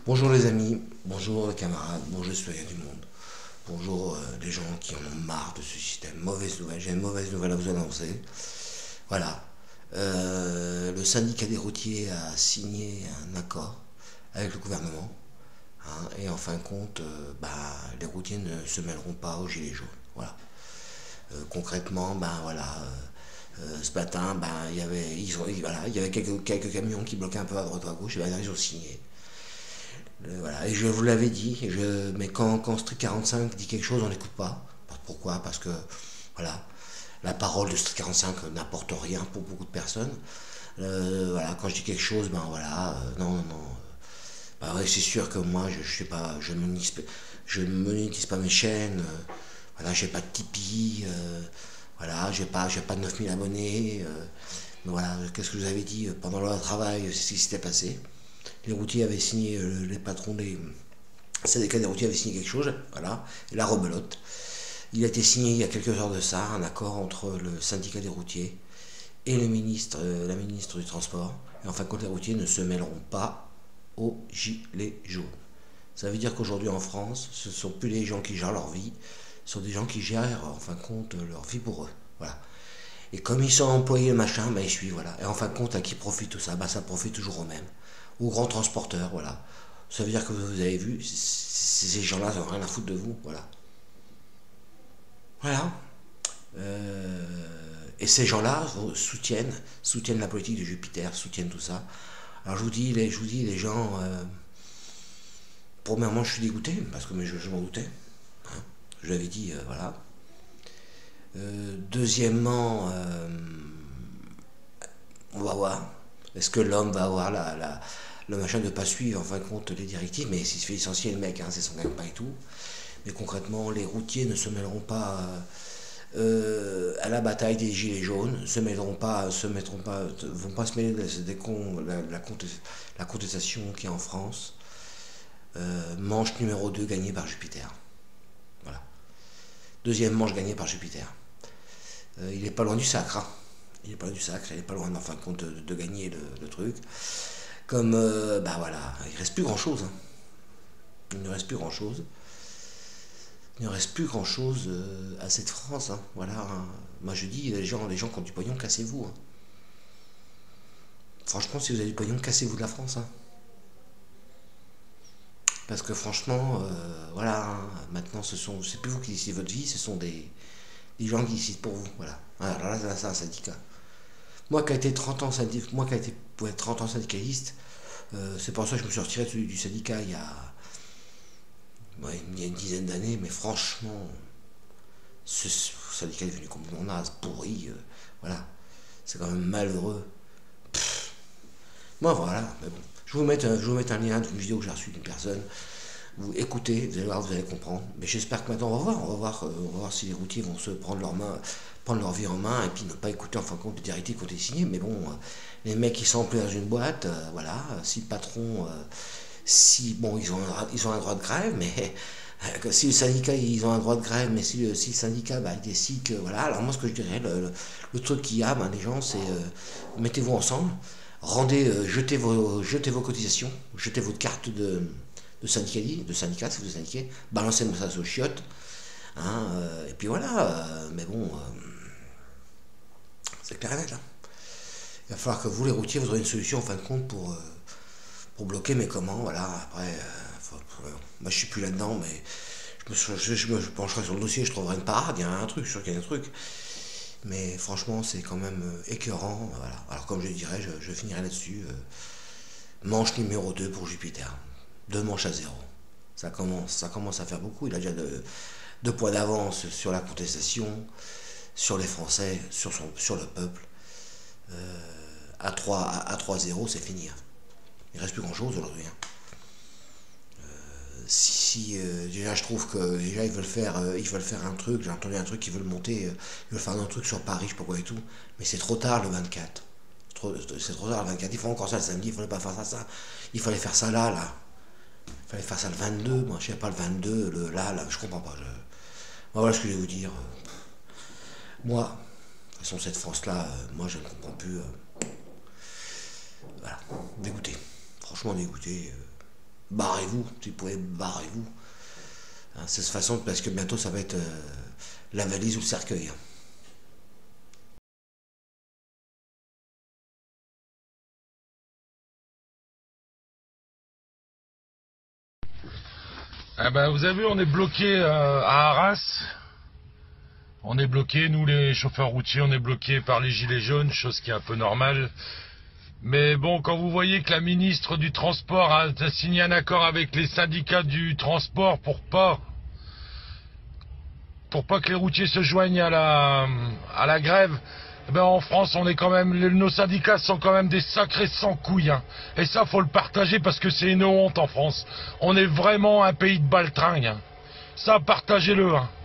Bonjour les amis, bonjour les camarades, bonjour les citoyens du monde, bonjour les gens qui en ont marre de ce système. Mauvaise nouvelle, j'ai une mauvaise nouvelle à vous annoncer. Voilà, le syndicat des routiers a signé un accord avec le gouvernement, hein, et en fin de compte, les routiers ne se mêleront pas aux gilets jaunes. Voilà. Concrètement, ce matin, il y avait quelques camions qui bloquaient un peu à droite à gauche, et ils ont signé. Voilà. Et je vous l'avais dit, mais quand Street 45 dit quelque chose, on n'écoute pas. Pourquoi? Parce que voilà, la parole de Street 45 n'apporte rien pour beaucoup de personnes. Voilà, quand je dis quelque chose, non, non. Ouais, c'est sûr que moi, je sais pas, je ne monétise pas mes chaînes. Voilà, j'ai pas de Tipeee. Voilà, j'ai pas de 9000 abonnés. Mais voilà, qu'est-ce que je vous avais dit pendant le travail, c'est ce qui s'était passé. Les routiers avaient signé, les patrons des syndicats des routiers avaient signé quelque chose, voilà, et la rebelote. Il a été signé il y a quelques heures de ça, un accord entre le syndicat des routiers et la ministre du Transport. Et en fin de compte, les routiers ne se mêleront pas aux gilets jaunes. Ça veut dire qu'aujourd'hui en France, ce ne sont plus les gens qui gèrent leur vie, ce sont des gens qui gèrent en fin de compte leur vie pour eux. Voilà. Et comme ils sont employés, machin, ils suivent, voilà. Et en fin de compte, à qui profite tout ça? Ça profite toujours aux mêmes. Aux grands transporteurs, voilà. Ça veut dire que vous avez vu, ces gens-là n'ont rien à foutre de vous, voilà. Voilà. Et ces gens-là soutiennent la politique de Jupiter, soutiennent tout ça. Alors je vous dis, les gens, premièrement, je suis dégoûté, parce que je m'en doutais. Hein. Je l'avais dit, voilà. Deuxièmement, on va voir. Est-ce que l'homme va avoir le machin de ne pas suivre en fin de compte les directives? Mais s'il se fait licencier le mec, hein, c'est son gagne-pain et tout. Mais concrètement, les routiers ne se mêleront pas à la bataille des gilets jaunes, vont pas se mêler la contestation qui est en France. Manche numéro 2 gagnée par Jupiter. Voilà. Deuxième manche gagnée par Jupiter. Il est pas loin du sacre. Hein. Il est pas loin du sacre, il est pas loin en fin de compte de gagner le truc. Comme, voilà, il reste plus grand chose. Hein. Il ne reste plus grand chose. Il ne reste plus grand chose à cette France. Hein. Voilà. Hein. Moi je dis, les gens qui ont du pognon, cassez-vous. Hein. Franchement, si vous avez du pognon, cassez-vous de la France. Hein. Parce que franchement, voilà, hein, maintenant c'est plus vous qui décidez votre vie, ce sont des gens qui décident pour vous. Voilà. Alors là, c'est un syndicat. Moi qui ai été 30 ans moi qui ai été pour être 30 ans syndicaliste, c'est pour ça que je me suis retiré du syndicat il y a une dizaine d'années, mais franchement, ce syndicat est devenu complètement naze, pourri, voilà. C'est quand même malheureux. Moi voilà, mais bon. Je vous mettre un lien d'une vidéo que j'ai reçue d'une personne. Vous écoutez, vous allez voir, vous allez comprendre. Mais j'espère que maintenant on va voir si les routiers vont se prendre leur vie en main et puis ne pas écouter en fin de compte les directives qui ont été signées. Mais bon, les mecs qui sont employés dans une boîte, voilà, si le patron, si bon, ils ont un droit de grève, mais si le syndicat ils ont un droit de grève, mais si le syndicat il décide que voilà, alors moi ce que je dirais, le truc qu'il y a, les gens, c'est mettez-vous ensemble, jetez vos cotisations, jetez votre carte de syndicat, si vous êtes syndiqué, balancez-moi ça aux chiottes, hein, et puis voilà, mais bon, c'est clair et net là. Il va falloir que vous, les routiers, vous aurez une solution en fin de compte pour bloquer, mais comment, voilà, après, moi je suis plus là-dedans, mais je me pencherai sur le dossier, je trouverai une parade, il y a un truc, je suis sûr qu'il y a un truc. Mais franchement, c'est quand même écœurant. Voilà. Alors, comme je dirais, je finirai là-dessus. Manche numéro 2 pour Jupiter. Deux manches à zéro. Ça commence à faire beaucoup. Il a déjà deux points d'avance sur la contestation, sur les Français, sur le peuple. À 3-0, c'est fini. Hein. Il ne reste plus grand-chose aujourd'hui. Hein. Déjà je trouve que déjà ils veulent faire un truc, j'ai entendu un truc, ils veulent monter, ils veulent faire un truc sur Paris, je sais pas quoi et tout, mais c'est trop tard le 24. C'est trop tard le 24, il faut encore ça le samedi, il fallait pas faire ça, il fallait faire ça là. Il fallait faire ça le 22, moi je sais pas le 22, là, je comprends pas. Voilà ce que je vais vous dire. Moi, de toute façon cette France-là, moi je ne comprends plus. Voilà, dégoûté. Franchement dégoûté. barrez-vous, si vous pouvez, barrez-vous. Hein, c'est de toute façon, parce que bientôt ça va être la valise ou le cercueil. Hein. Ah ben, vous avez vu, on est bloqué à Arras. On est bloqué, nous les chauffeurs routiers, on est bloqués par les gilets jaunes, chose qui est un peu normale. Mais bon, quand vous voyez que la ministre du Transport a signé un accord avec les syndicats du transport pour pas que les routiers se joignent à la grève, eh ben en France, on est quand même, nos syndicats sont quand même des sacrés sans couilles. Hein. Et ça, faut le partager parce que c'est une honte en France. On est vraiment un pays de baltringue. Hein. Ça, partagez-le. Hein.